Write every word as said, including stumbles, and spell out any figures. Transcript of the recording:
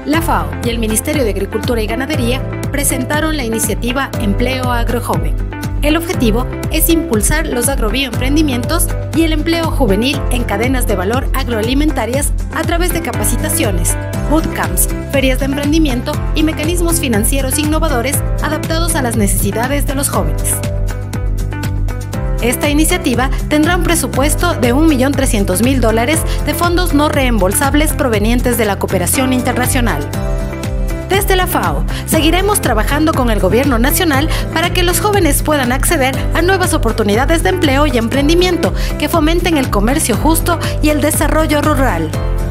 La FAO y el Ministerio de Agricultura y Ganadería presentaron la iniciativa Empleo Agrojoven. El objetivo es impulsar los agrobioemprendimientos y el empleo juvenil en cadenas de valor agroalimentarias a través de capacitaciones, bootcamps, ferias de emprendimiento y mecanismos financieros innovadores adaptados a las necesidades de los jóvenes. Esta iniciativa tendrá un presupuesto de un millón trescientos mil dólares de fondos no reembolsables provenientes de la cooperación internacional. Desde la FAO, seguiremos trabajando con el Gobierno Nacional para que los jóvenes puedan acceder a nuevas oportunidades de empleo y emprendimiento que fomenten el comercio justo y el desarrollo rural.